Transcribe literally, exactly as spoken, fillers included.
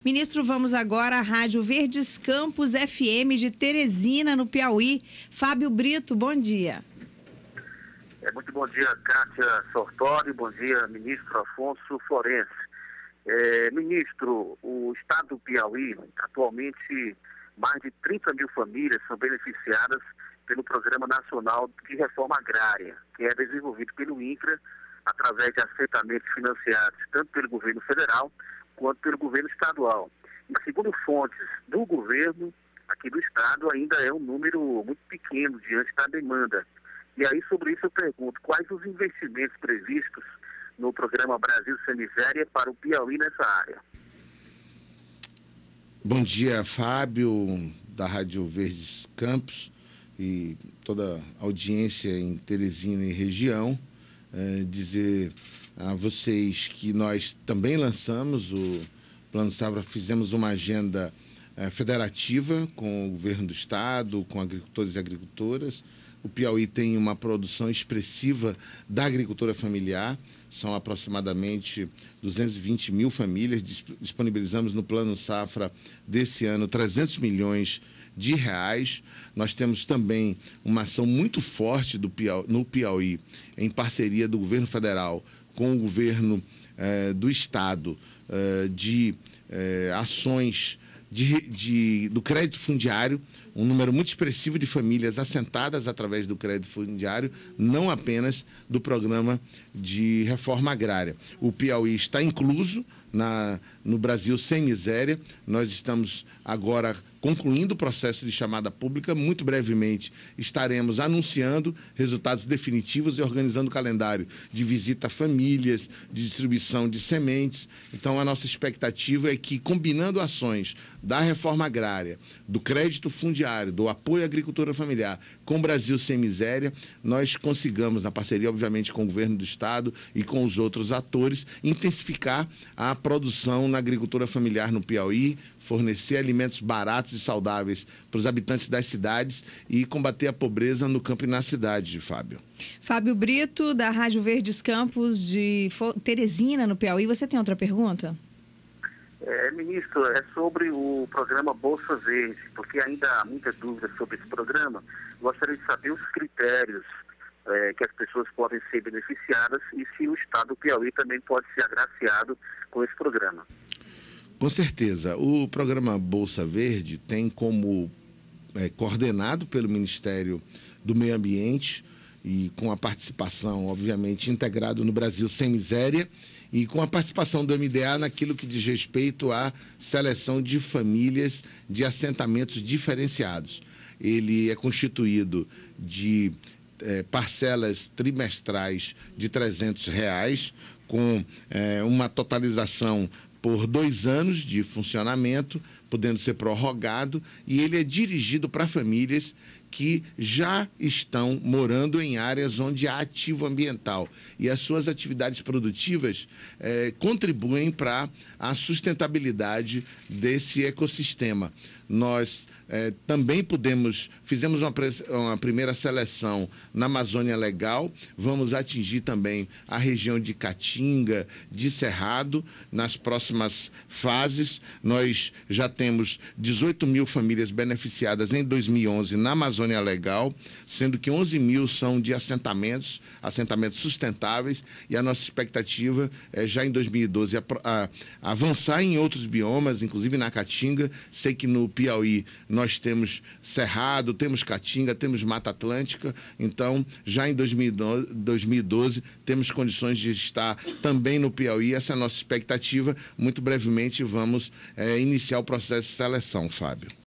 Ministro, vamos agora à Rádio Verdes Campos F M de Teresina, no Piauí. Fábio Brito, bom dia. É, muito bom dia, Kátia Sortori, bom dia, ministro Afonso Florencio. É, ministro, o estado do Piauí, atualmente, mais de trinta mil famílias são beneficiadas pelo Programa Nacional de Reforma Agrária, que é desenvolvido pelo INCRA, através de assentamentos financiados tanto pelo governo federal quanto pelo governo estadual. Mas, segundo fontes do governo, aqui do estado, ainda é um número muito pequeno diante da demanda. E aí, sobre isso, eu pergunto, quais os investimentos previstos no programa Brasil Sem Miséria para o Piauí nessa área? Bom dia, Fábio, da Rádio Verdes Campos e toda a audiência em Teresina e região. É, dizer a vocês que nós também lançamos o Plano Safra, fizemos uma agenda é, federativa com o governo do estado, com agricultores e agricultoras. O Piauí tem uma produção expressiva da agricultura familiar, são aproximadamente duzentas e vinte mil famílias. Disponibilizamos no Plano Safra desse ano trezentos milhões de reais. Nós temos também uma ação muito forte do Piauí, no Piauí, em parceria do governo federal com o governo eh, do estado, eh, de eh, ações de, de, do crédito fundiário, um número muito expressivo de famílias assentadas através do crédito fundiário, não apenas do programa de reforma agrária. O Piauí está incluso na, no Brasil Sem Miséria. Nós estamos agora concluindo o processo de chamada pública. Muito brevemente estaremos anunciando resultados definitivos e organizando o calendário de visita a famílias, de distribuição de sementes. Então, a nossa expectativa é que, combinando ações da reforma agrária, do crédito fundiário, do apoio à agricultura familiar com o Brasil Sem Miséria, nós consigamos, na parceria, obviamente, com o governo do estado e com os outros atores, intensificar a produção na agricultura familiar no Piauí, fornecer alimentos baratos e saudáveis para os habitantes das cidades e combater a pobreza no campo e na cidade, Fábio. Fábio Brito, da Rádio Verdes Campos de Teresina, no Piauí. Você tem outra pergunta? É, ministro, é sobre o programa Bolsa Verde, porque ainda há muita dúvida sobre esse programa. Gostaria de saber os critérios é, que as pessoas podem ser beneficiadas e se o estado do Piauí também pode ser agraciado com esse programa. Com certeza. O programa Bolsa Verde tem como é, coordenado pelo Ministério do Meio Ambiente e com a participação, obviamente, integrado no Brasil Sem Miséria e com a participação do M D A naquilo que diz respeito à seleção de famílias de assentamentos diferenciados. Ele é constituído de é, parcelas trimestrais de trezentos reais, com é, uma totalização por dois anos de funcionamento, podendo ser prorrogado, e ele é dirigido para famílias que já estão morando em áreas onde há ativo ambiental e as suas atividades produtivas eh, contribuem para a sustentabilidade desse ecossistema. Nós eh, também podemos, fizemos uma, uma primeira seleção na Amazônia Legal, vamos atingir também a região de Caatinga, de Cerrado, nas próximas fases. Nós já temos dezoito mil famílias beneficiadas em dois mil e onze na Amazônia Legal, sendo que onze mil são de assentamentos, assentamentos sustentáveis, e a nossa expectativa é já em dois mil e doze a, a, a avançar em outros biomas, inclusive na Caatinga. Sei que no Piauí nós temos Cerrado, temos Caatinga, temos Mata Atlântica, então já em dois mil e doze temos condições de estar também no Piauí. Essa é a nossa expectativa. Muito brevemente vamos é, iniciar o processo de seleção, Fábio.